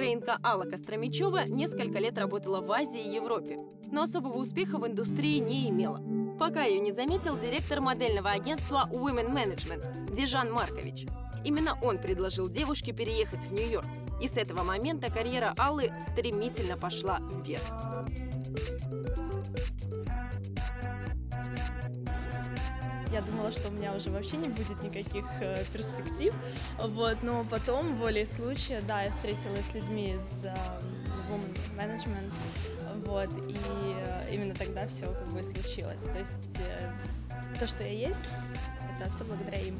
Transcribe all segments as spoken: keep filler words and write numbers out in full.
Украинка Алла Костромичева несколько лет работала в Азии и Европе, но особого успеха в индустрии не имела, пока ее не заметил директор модельного агентства Women Management Дежан Маркович. Именно он предложил девушке переехать в Нью-Йорк, и с этого момента карьера Аллы стремительно пошла вверх. Я думала, что у меня уже вообще не будет никаких э, перспектив, вот, но потом, волей случая, да, я встретилась с людьми из э, Women Management, вот, и э, именно тогда все как бы случилось. То есть э, то, что я есть, это все благодаря им.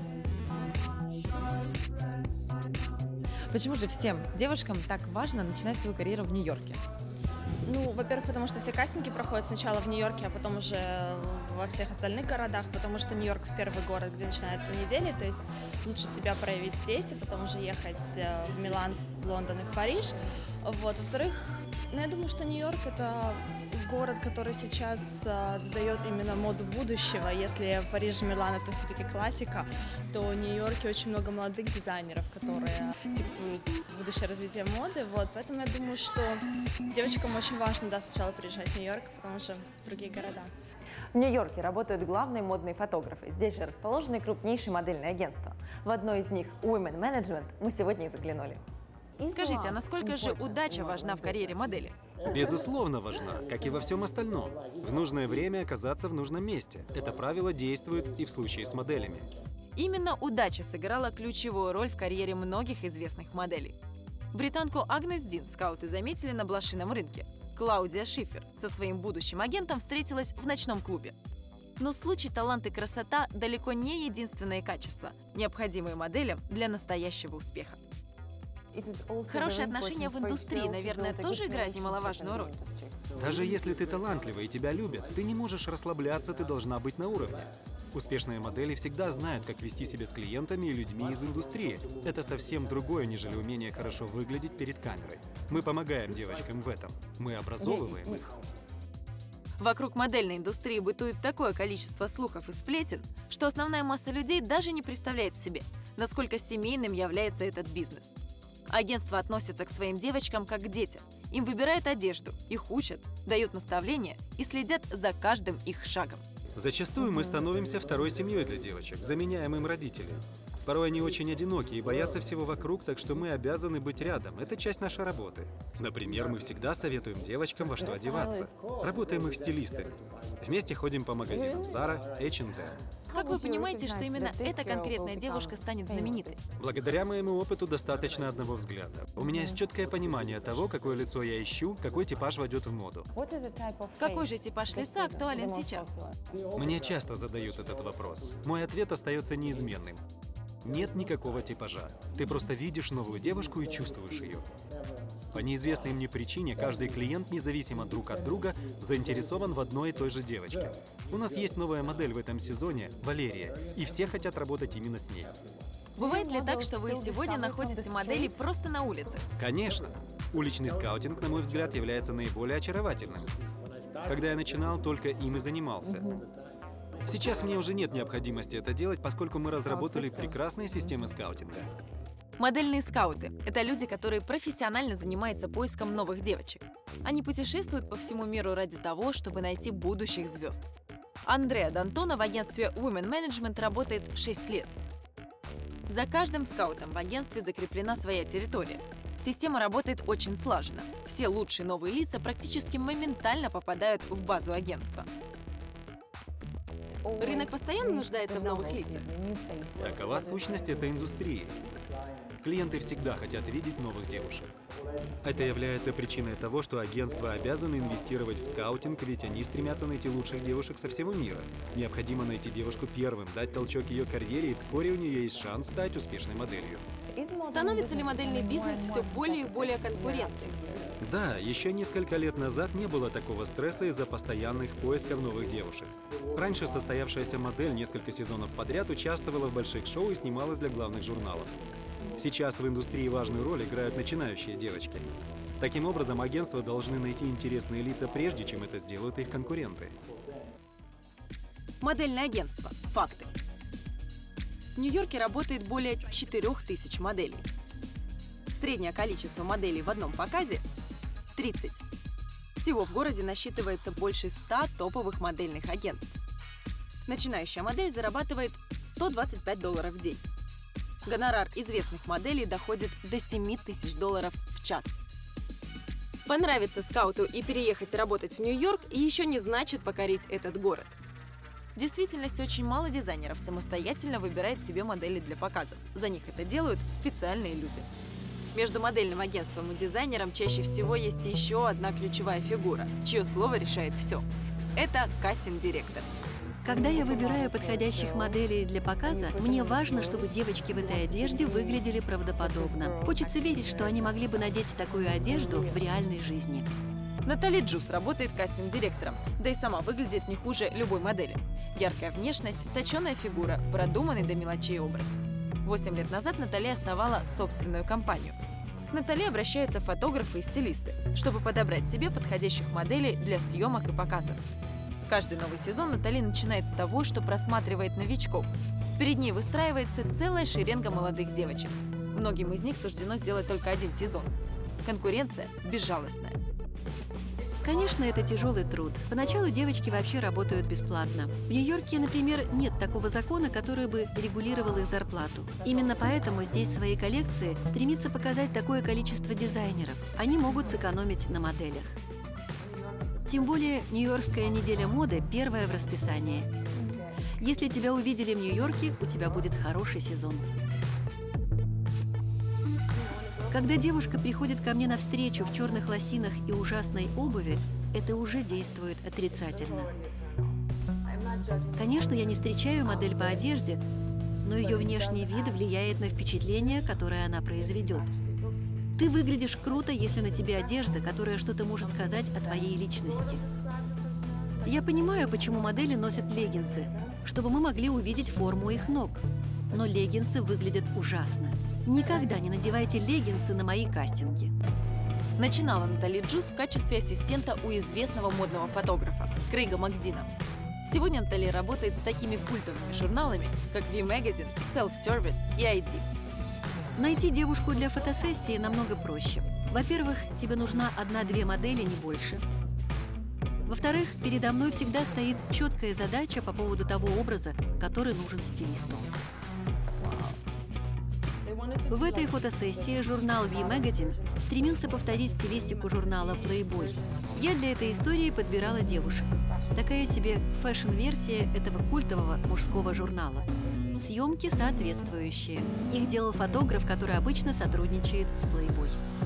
Почему же всем девушкам так важно начинать свою карьеру в Нью-Йорке? Ну, во-первых, потому что все кастинги проходят сначала в Нью-Йорке, а потом уже во всех остальных городах, потому что Нью-Йорк – первый город, где начинаются недели, то есть лучше себя проявить здесь, и потом уже ехать в Милан, в Лондон и в Париж. Вот. Во-вторых, ну, я думаю, что Нью-Йорк – это город, который сейчас а, задает именно моду будущего. Если Париж и Милан – это все-таки классика, то в Нью-Йорке очень много молодых дизайнеров, которые диктуют будущее развитие моды. Вот. Поэтому я думаю, что девочкам очень важно, да, сначала приезжать в Нью-Йорк, потому что другие города. В Нью-Йорке работают главные модные фотографы. Здесь же расположены крупнейшие модельные агентства. В одно из них, Women Management, мы сегодня и заглянули. Скажите, а насколько же удача важна в карьере модели? Безусловно важна, как и во всем остальном. В нужное время оказаться в нужном месте. Это правило действует и в случае с моделями. Именно удача сыграла ключевую роль в карьере многих известных моделей. Британку Агнес Дин скауты заметили на блошином рынке. Клаудия Шифер со своим будущим агентом встретилась в ночном клубе. Но случай, талант и красота далеко не единственные качества, необходимые моделям для настоящего успеха. Хорошие отношения в индустрии, наверное, тоже играют немаловажную роль. Даже если ты талантлива и тебя любят, ты не можешь расслабляться, ты должна быть на уровне. Успешные модели всегда знают, как вести себя с клиентами и людьми из индустрии. Это совсем другое, нежели умение хорошо выглядеть перед камерой. Мы помогаем девочкам в этом. Мы образовываем их. Вокруг модельной индустрии бытует такое количество слухов и сплетен, что основная масса людей даже не представляет себе, насколько семейным является этот бизнес. Агентства относятся к своим девочкам как к детям. Им выбирают одежду, их учат, дают наставления и следят за каждым их шагом. Зачастую мы становимся второй семьей для девочек, заменяем им родителей. Порой они очень одиноки и боятся всего вокруг, так что мы обязаны быть рядом. Это часть нашей работы. Например, мы всегда советуем девочкам, во что одеваться. Работаем их стилистами. Вместе ходим по магазинам Zara, эйч энд эм. Как вы понимаете, что именно эта конкретная девушка станет знаменитой? Благодаря моему опыту достаточно одного взгляда. У меня есть четкое понимание того, какое лицо я ищу, какой типаж войдет в моду. Какой же типаж лица актуален сейчас? Мне часто задают этот вопрос. Мой ответ остается неизменным. Нет никакого типажа. Ты просто видишь новую девушку и чувствуешь ее. По неизвестной мне причине каждый клиент, независимо друг от друга, заинтересован в одной и той же девочке. У нас есть новая модель в этом сезоне – Валерия, и все хотят работать именно с ней. Бывает ли так, что вы сегодня находите моделей просто на улице? Конечно. Уличный скаутинг, на мой взгляд, является наиболее очаровательным. Когда я начинал, только им и занимался. Сейчас мне уже нет необходимости это делать, поскольку мы разработали прекрасные системы скаутинга. Модельные скауты – это люди, которые профессионально занимаются поиском новых девочек. Они путешествуют по всему миру ради того, чтобы найти будущих звезд. Андреа Д'Антоно в агентстве Women Management работает шесть лет. За каждым скаутом в агентстве закреплена своя территория. Система работает очень слаженно. Все лучшие новые лица практически моментально попадают в базу агентства. Рынок постоянно нуждается в новых лицах. Такова сущность этой индустрии. Клиенты всегда хотят видеть новых девушек. Это является причиной того, что агентства обязаны инвестировать в скаутинг, ведь они стремятся найти лучших девушек со всего мира. Необходимо найти девушку первым, дать толчок ее карьере, и вскоре у нее есть шанс стать успешной моделью. Становится ли модельный бизнес все более и более конкурентным? Да, еще несколько лет назад не было такого стресса из-за постоянных поисков новых девушек. Раньше состоявшаяся модель несколько сезонов подряд участвовала в больших шоу и снималась для главных журналов. Сейчас в индустрии важную роль играют начинающие девочки. Таким образом, агентства должны найти интересные лица, прежде чем это сделают их конкуренты. Модельное агентство. Факты. В Нью-Йорке работает более четырёх тысяч моделей. Среднее количество моделей в одном показе – тридцать. Всего в городе насчитывается больше ста топовых модельных агентств. Начинающая модель зарабатывает сто двадцать пять долларов в день. Гонорар известных моделей доходит до семи тысяч долларов в час. Понравиться скауту и переехать работать в Нью-Йорк еще не значит покорить этот город. В действительности очень мало дизайнеров самостоятельно выбирает себе модели для показов. За них это делают специальные люди. Между модельным агентством и дизайнером чаще всего есть еще одна ключевая фигура, чье слово решает все. Это кастинг-директор. Когда я выбираю подходящих моделей для показа, мне важно, чтобы девочки в этой одежде выглядели правдоподобно. Хочется верить, что они могли бы надеть такую одежду в реальной жизни. Натали Джус работает кастинг-директором, да и сама выглядит не хуже любой модели. Яркая внешность, точеная фигура, продуманный до мелочей образ. Восемь лет назад Натали основала собственную компанию. К Натали обращаются фотографы и стилисты, чтобы подобрать себе подходящих моделей для съемок и показов. Каждый новый сезон Натали начинает с того, что просматривает новичков. Перед ней выстраивается целая шеренга молодых девочек. Многим из них суждено сделать только один сезон. Конкуренция безжалостная. Конечно, это тяжелый труд. Поначалу девочки вообще работают бесплатно. В Нью-Йорке, например, нет такого закона, который бы регулировал их зарплату. Именно поэтому здесь свои коллекции стремится показать такое количество дизайнеров. Они могут сэкономить на моделях. Тем более, Нью-Йоркская неделя моды первая в расписании. Если тебя увидели в Нью-Йорке, у тебя будет хороший сезон. Когда девушка приходит ко мне навстречу в черных лосинах и ужасной обуви, это уже действует отрицательно. Конечно, я не встречаю модель по одежде, но ее внешний вид влияет на впечатление, которое она произведет. Ты выглядишь круто, если на тебе одежда, которая что-то может сказать о твоей личности. Я понимаю, почему модели носят леггинсы, чтобы мы могли увидеть форму их ног. Но леггинсы выглядят ужасно. Никогда не надевайте леггинсы на мои кастинги. Начинала Натали Джус в качестве ассистента у известного модного фотографа Крейга Макдина. Сегодня Натали работает с такими культовыми журналами, как Ви Magazine, Self-Service и ай ди. Найти девушку для фотосессии намного проще. Во-первых, тебе нужна одна-две модели, не больше. Во-вторых, передо мной всегда стоит четкая задача по поводу того образа, который нужен стилисту. В этой фотосессии журнал Ви Magazine стремился повторить стилистику журнала Playboy. Я для этой истории подбирала девушек. Такая себе фэшн-версия этого культового мужского журнала. Съемки соответствующие. Их делал фотограф, который обычно сотрудничает с Playboy.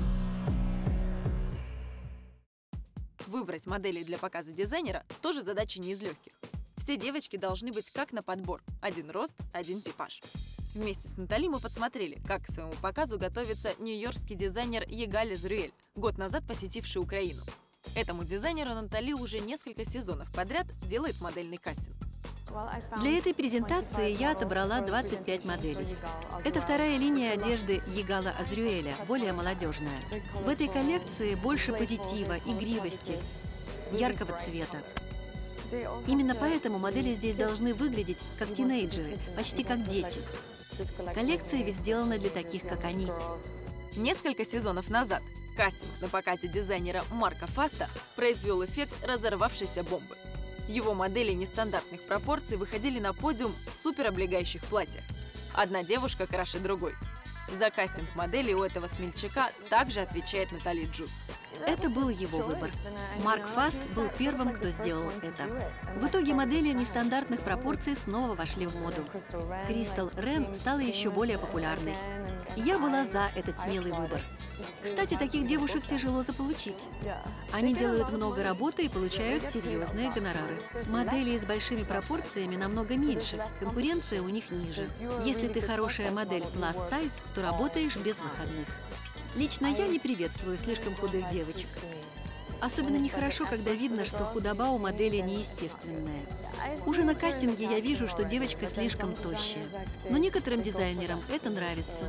Выбрать модели для показа дизайнера тоже задача не из легких. Все девочки должны быть как на подбор. Один рост, один типаж. Вместе с Натали мы подсмотрели, как к своему показу готовится нью-йоркский дизайнер Егаль Азрюэль, год назад посетивший Украину. Этому дизайнеру Натали уже несколько сезонов подряд делает модельный кастинг. Для этой презентации я отобрала двадцать пять моделей. Это вторая линия одежды Егала Азрюэля, более молодежная. В этой коллекции больше позитива, игривости, яркого цвета. Именно поэтому модели здесь должны выглядеть как тинейджеры, почти как дети. Коллекция ведь сделана для таких, как они. Несколько сезонов назад кастинг на показе дизайнера Марка Фаста произвел эффект разорвавшейся бомбы. Его модели нестандартных пропорций выходили на подиум в супероблегающих платьях. Одна девушка краше другой. За кастинг модели у этого смельчака также отвечает Натали Джус. Это был его выбор. Марк Фаст был первым, кто сделал это. В итоге модели нестандартных пропорций снова вошли в моду. Кристал Рен стала еще более популярной. Я была за этот смелый выбор. Кстати, таких девушек тяжело заполучить. Они делают много работы и получают серьезные гонорары. Моделей с большими пропорциями намного меньше, конкуренция у них ниже. Если ты хорошая модель plus size, то работаешь без выходных. Лично я не приветствую слишком худых девочек. Особенно нехорошо, когда видно, что худоба у модели неестественная. Уже на кастинге я вижу, что девочка слишком тощая. Но некоторым дизайнерам это нравится.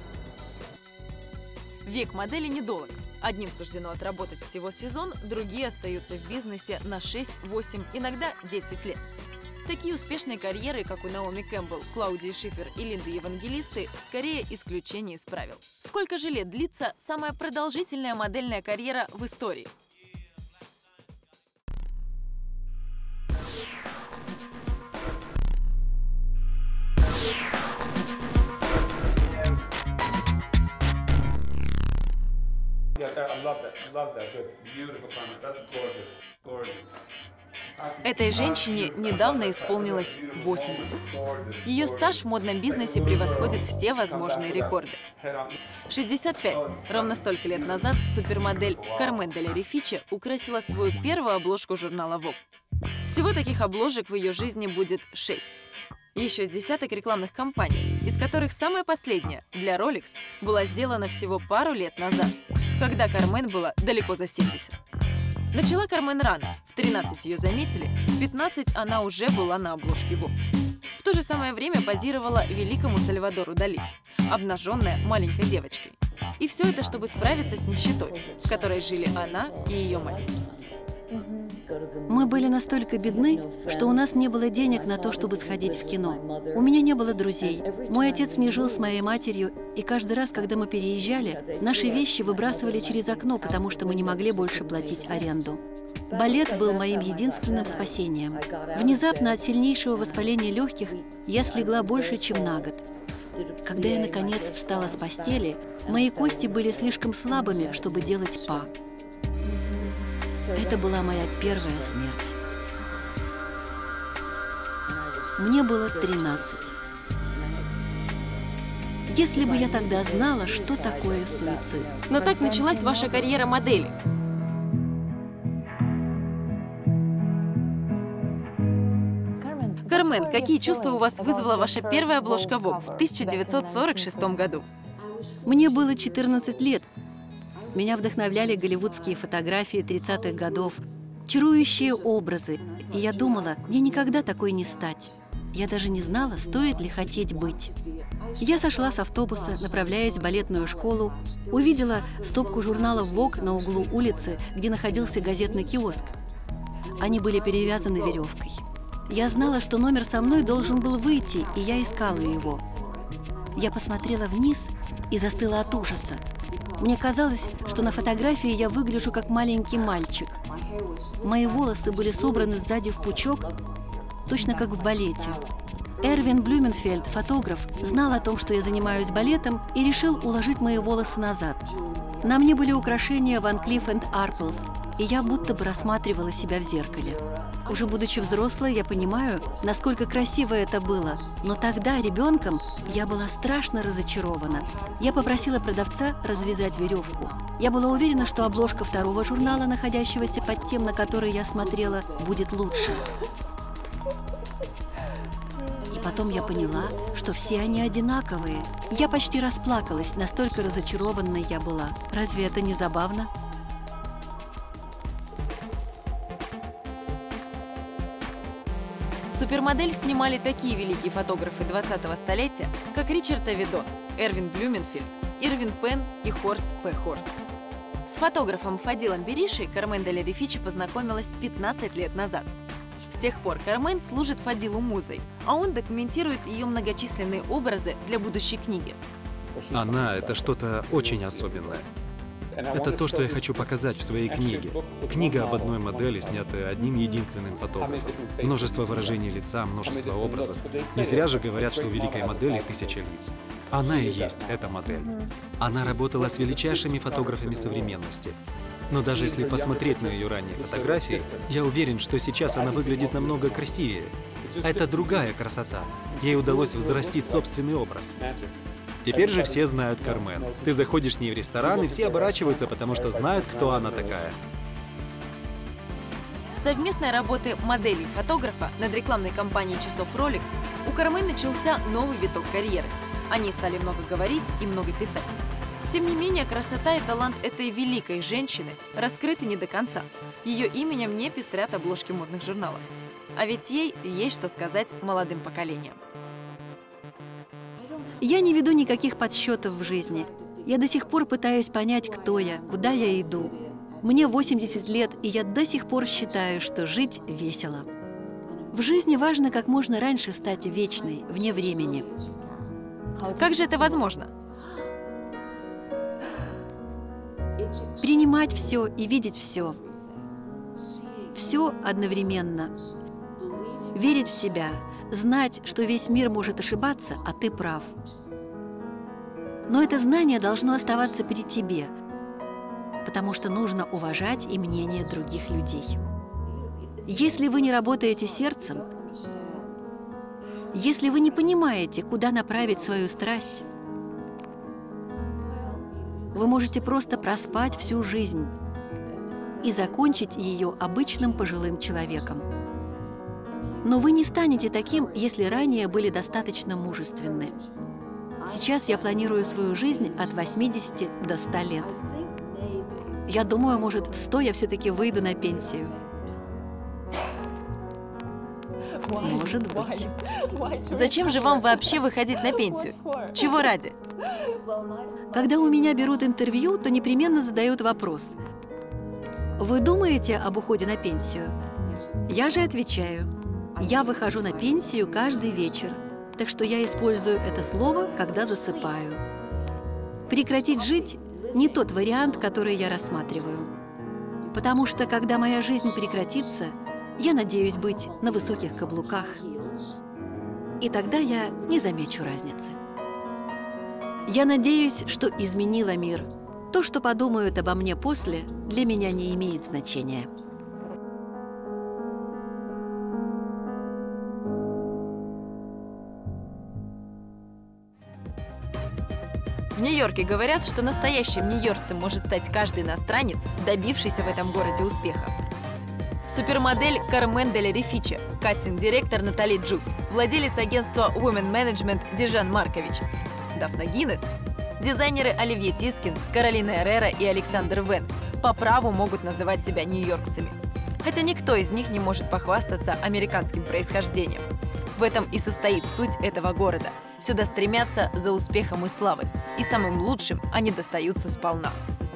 Век модели недолг. Одним суждено отработать всего сезон, другие остаются в бизнесе на шесть, восемь, иногда десять лет. Такие успешные карьеры, как у Наоми Кэмпбелл, Клаудии Шифер и Линды Евангелисты, скорее исключение из правил. Сколько же лет длится самая продолжительная модельная карьера в истории? Этой женщине недавно исполнилось восемьдесят. Ее стаж в модном бизнесе превосходит все возможные рекорды. шестьдесят пять. Ровно столько лет назад супермодель Кармен Дель Рефиче украсила свою первую обложку журнала Vogue. Всего таких обложек в ее жизни будет шесть. Еще с десяток рекламных кампаний, из которых самая последняя, для Rolex, была сделана всего пару лет назад, когда Кармен была далеко за семьдесят. Начала Кармен рано, в тринадцать ее заметили, в пятнадцать она уже была на обложке Vogue. В то же самое время позировала великому Сальвадору Дали, обнаженная маленькой девочкой. И все это, чтобы справиться с нищетой, в которой жили она и ее мать. Мы были настолько бедны, что у нас не было денег на то, чтобы сходить в кино. У меня не было друзей. Мой отец не жил с моей матерью, и каждый раз, когда мы переезжали, наши вещи выбрасывали через окно, потому что мы не могли больше платить аренду. Балет был моим единственным спасением. Внезапно от сильнейшего воспаления легких я слегла больше, чем на год. Когда я, наконец, встала с постели, мои кости были слишком слабыми, чтобы делать па. Это была моя первая смерть. Мне было тринадцать. Если бы я тогда знала, что такое суицид. Но так началась ваша карьера модели. Кармен, какие чувства у вас вызвала ваша первая обложка Vogue в тысяча девятьсот сорок шестом году? Мне было четырнадцать лет. Меня вдохновляли голливудские фотографии тридцатых годов, чарующие образы, и я думала, мне никогда такой не стать. Я даже не знала, стоит ли хотеть быть. Я сошла с автобуса, направляясь в балетную школу, увидела стопку журналов Vogue на углу улицы, где находился газетный киоск. Они были перевязаны веревкой. Я знала, что номер со мной должен был выйти, и я искала его. Я посмотрела вниз и застыла от ужаса. Мне казалось, что на фотографии я выгляжу как маленький мальчик. Мои волосы были собраны сзади в пучок, точно как в балете. Эрвин Блюменфельд, фотограф, знал о том, что я занимаюсь балетом, и решил уложить мои волосы назад. На мне были украшения Van Cleef энд Arpels, и я будто бы рассматривала себя в зеркале. Уже будучи взрослой, я понимаю, насколько красиво это было. Но тогда, ребенком, я была страшно разочарована. Я попросила продавца развязать веревку. Я была уверена, что обложка второго журнала, находящегося под тем, на который я смотрела, будет лучше. И потом я поняла, что все они одинаковые. Я почти расплакалась, настолько разочарованной я была. Разве это не забавно? Супермодель снимали такие великие фотографы двадцатого столетия, как Ричард Авидон, Эрвин Блюменфельд, Ирвин Пен и Хорст П. Хорст. С фотографом Фадилом Беришей Кармен Дель Рефиче познакомилась пятнадцать лет назад. С тех пор Кармен служит Фадилу музой, а он документирует ее многочисленные образы для будущей книги. Она — это что-то очень особенное. Это то, что я хочу показать в своей книге. Книга об одной модели, снятая одним единственным фотографом. Множество выражений лица, множество образов. Не зря же говорят, что у великой модели тысяча лиц. Она и есть эта модель. Она работала с величайшими фотографами современности. Но даже если посмотреть на ее ранние фотографии, я уверен, что сейчас она выглядит намного красивее. Это другая красота. Ей удалось взрастить собственный образ. Теперь же все знают Кармен. Ты заходишь с ней в ресторан, и все оборачиваются, потому что знают, кто она такая. С совместной работы модели и фотографа над рекламной кампанией часов Rolex у Кармен начался новый виток карьеры. Они стали много говорить и много писать. Тем не менее, красота и талант этой великой женщины раскрыты не до конца. Ее именем не пестрят обложки модных журналов. А ведь ей есть что сказать молодым поколениям. Я не веду никаких подсчетов в жизни. Я до сих пор пытаюсь понять, кто я, куда я иду. Мне восемьдесят лет, и я до сих пор считаю, что жить весело. В жизни важно как можно раньше стать вечной, вне времени. Как же это возможно? Принимать все и видеть все. Все одновременно. Верить в себя, знать, что весь мир может ошибаться, а ты прав. Но это знание должно оставаться при тебе, потому что нужно уважать и мнение других людей. Если вы не работаете сердцем, если вы не понимаете, куда направить свою страсть, вы можете просто проспать всю жизнь и закончить ее обычным пожилым человеком. Но вы не станете таким, если ранее были достаточно мужественны. Сейчас я планирую свою жизнь от восьмидесяти до ста лет. Я думаю, может, в сто я все-таки выйду на пенсию. Может быть. Зачем же вам вообще выходить на пенсию? Чего ради? Когда у меня берут интервью, то непременно задают вопрос: вы думаете об уходе на пенсию? Я же отвечаю: я выхожу на пенсию каждый вечер, так что я использую это слово, когда засыпаю. Прекратить жить – не тот вариант, который я рассматриваю. Потому что, когда моя жизнь прекратится, я надеюсь быть на высоких каблуках. И тогда я не замечу разницы. Я надеюсь, что изменила мир. То, что подумают обо мне после, для меня не имеет значения. В Нью-Йорке говорят, что настоящим нью-йоркцем может стать каждый иностранец, добившийся в этом городе успеха. Супермодель Кармен Дель Рефиче, кастинг-директор Натали Джус, владелец агентства Women Management Дежан Маркович, Дафна Гиннес, дизайнеры Оливье Тискинс, Каролина Эррера и Александр Вен по праву могут называть себя нью-йоркцами. Хотя никто из них не может похвастаться американским происхождением. В этом и состоит суть этого города. Сюда стремятся за успехом и славой, и самым лучшим они достаются сполна.